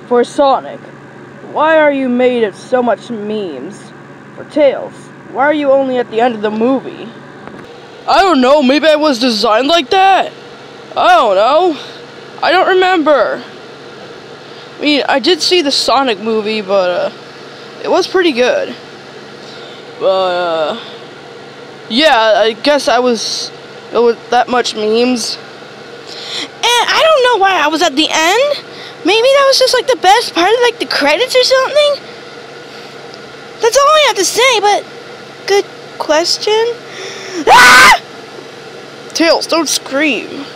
for Sonic, why are you made of so much memes? For Tails, why are you only at the end of the movie? I don't know, maybe I was designed like that? I don't know. I don't remember. I mean, I did see the Sonic movie, but it was pretty good. But yeah, I guess it was that much memes. And I don't know why I was at the end. Maybe that was just like the best part of like the credits or something. That's all I have to say, but good question. Ah! Tails, don't scream.